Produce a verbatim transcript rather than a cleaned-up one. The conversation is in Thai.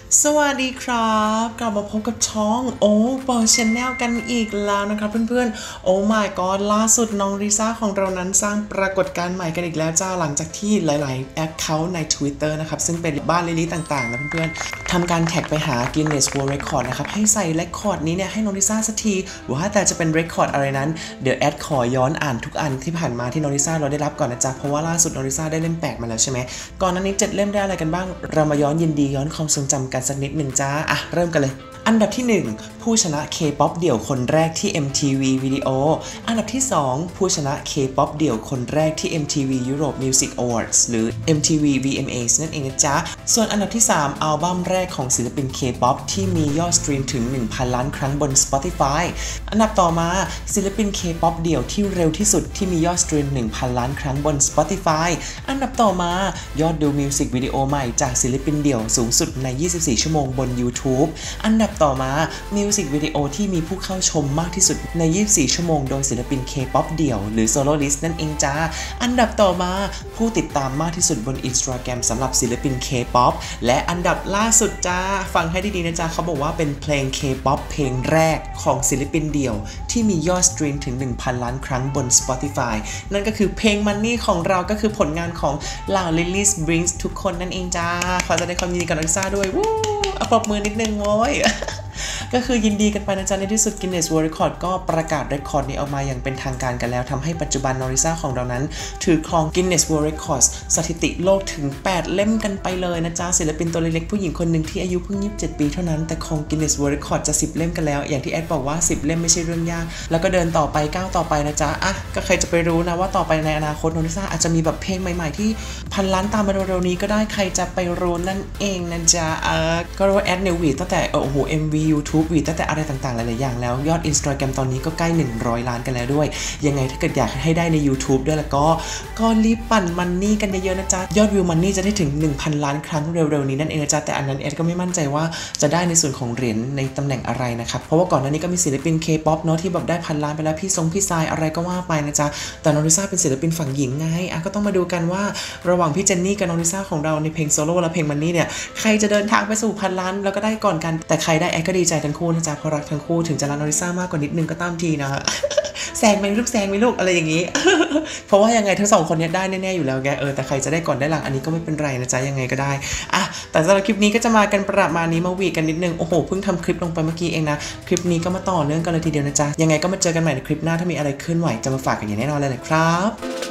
สวัสดีครับกลับมาพบกับช่องโอ้เปิดชแนลกันอีกแล้วนะครับเพื่อนๆโอ้ my god ล่าสุดน้องลิซ่าของเรานั้นสร้างปรากฏการณ์ใหม่กันอีกแล้วจ้าหลังจากที่หลายๆแอคเคาท์ใน Twitter นะครับซึ่งเป็นบ้านลิลี่ต่างๆนะเพื่อนๆทำการแท็กไปหา Guinness World Record นะครับให้ใส่เรคคอร์ดนี้เนี่ยให้น้องลิซ่าสักทีว่าแต่จะเป็นเรคคอร์ดอะไรนั้นเดี๋ยวแอดขอย้อนอ่านทุกอันที่ผ่านมาที่น้องลิซ่าเราได้รับก่อนนะจ๊ะเพราะว่าล่าสุดน้องลิซ่าได้เล่มแปดมาแล้วใช่ไหมก่อนหน้านี้เจ็ดเล่มได้อะไรกันบ้างเรามาย้อนยินดีย้อนความทรงจำกันสักนิดหนึ่งจ้าอ่ะเริ่มกันเลยอันดับที่หนึ่งผู้ชนะ K-pop เดี่ยวคนแรกที่ เอ็ม ที วี Video อันดับที่สองผู้ชนะ K-pop เดี่ยวคนแรกที่ เอ็ม ที วี Europe Music Awards หรือ เอ็ม ที วี วี เอ็ม เอ นั่นเองนะจ๊ะส่วนอันดับที่สามอัลบั้มแรกของศิลปิน K-pop ที่มียอดสตรีมถึง หนึ่งพัน ล้านครั้งบน Spotify อันดับต่อมาศิลปิน K-pop เดี่ยวที่เร็วที่สุดที่มียอดสตรีม หนึ่งพัน ล้านครั้งบน Spotify อันดับต่อมายอดดูมิวสิกวิดีโอใหม่จากศิลปินเดี่ยวสูงสุดในยี่สิบสี่ชั่วโมงบน YouTube อันดับต่อมามิวสิกวิดีโอที่มีผู้เข้าชมมากที่สุดในยี่สิบสี่ชั่วโมงโดยศิลปิน K-pop เดี่ยวหรือ Soloist นั่นเองจ้าอันดับต่อมาผู้ติดตามมากที่สุดบน Instagram สำหรับศิลปิน K-pop และอันดับล่าสุดจ้าฟังให้ดีๆนะจ๊ะเขาบอกว่าเป็นเพลง K-pop เพลงแรกของศิลปินเดี่ยวที่มียอดสตรีมถึง หนึ่งพัน ล้านครั้งบน Spotify นั่นก็คือเพลง Money ของเราก็คือผลงานของเหล่า Lily's Brings ทุกคนนั่นเองจ้าขอแสดงความยินดีกับลิซ่าด้วยวู้เอาปรบมือนิดนึงโว้ยก็คือยินดีกันไปนะจ๊ะในที่สุด Guinness World Record ก็ประกาศเรคคอร์ดนี้ออกมาอย่างเป็นทางการกันแล้วทำให้ปัจจุบันน้องลิซ่าของเรานั้นถือครอง Guinness World Records สถิติโลกถึงแปดเล่มกันไปเลยนะจ๊ะศิลปินตัวเล็กๆผู้หญิงคนหนึ่งที่อายุเพิ่งยี่สิบเจ็ดปีเท่านั้นแต่ครอง Guinness World Record จะสิบเล่มกันแล้วอย่างที่แอดบอกว่าสิบเล่มไม่ใช่เรื่องยากแล้วก็เดินต่อไปก้าวต่อไปนะจ๊ะอ่ะก็ใครจะไปรู้นะว่าต่อไปในอนาคตน้องลิซ่าอาจจะมีแบบเพลงใหม่ๆที่พันล้านตามมาเร็วๆนี้ก็ได้ใครจะไปรู้นั่นเองนะจ๊ะเออก็รู้ว่าแอดเนี่ยวีดตั้งแต่โอ้โห เอ็ม วี YouTube วีดตั้งแต่อะไรต่างๆหลายๆอย่างแล้วยอด Instagram ตอนนี้ก็ใกล้หนึ่งร้อยล้านกันแล้วด้วยยังไงถ้าเกิดอยากให้ได้ใน YouTube ด้วยแล้วก็ก็รีบปั่นมันนี่กันเยอะๆนะจ๊ะยอดวิวมันนี่จะได้ถึง หนึ่งพัน ล้านครั้งเร็วๆนี้นั่นเองนะจ๊ะแต่อันนั้นเอ็ดก็ไม่มั่นใจว่าจะได้ในส่วนของเหรียญในตำแหน่งอะไรนะครับเพราะว่าก่อนหน้านี้ก็มีศิลปิน K-pop เนาะที่แบบได้พันล้านไปแล้วพี่ทรงพี่ทรายอะไรก็ว่าไปนะจ๊ะแต่น้องลิซ่าเป็นศิลปินฝั่งหญิงไงอ่ะก็ต้องมาดูกันว่าระหว่างพี่เจนนี่กับน้องลิซ่าของเราในเพลงโซโล่และเพลงมันนี่เนี่ยใครจะเดินทางไปสู่พันล้านแล้วก็ได้ก่อนกันแต่ใครได้แอดก็ดีใจทั้งคู่นะจ๊ะเพราะรักทั้งคู่ถึงจะรักน้องลิซ่ามากกว่านิดนึงก็ตามทีนะแซงไหมลูกแซงไหมลูกอะไรอย่างนี้ เพราะว่ายังไงทั้งสองคนนี้ได้แน่ๆอยู่แล้วไงเออแต่ใครจะได้ก่อนได้หลังอันนี้ก็ไม่เป็นไรนะจ๊ะยังไงก็ได้อ่ะแต่สำหรับคลิปนี้ก็จะมากันประมาณนี้มาวีกันนิดนึงโอ้โหเพิ่งทำคลิปลงไปเมื่อกี้เองนะคลิปนี้ก็มาต่อเนื่องกันเลยทีเดียวนะจ๊ะยังไงก็มาเจอกันใหม่ในคลิปหน้าถ้ามีอะไรเคลื่อนไหวจะมาฝากกันอย่างแน่นอนเลยนะครับ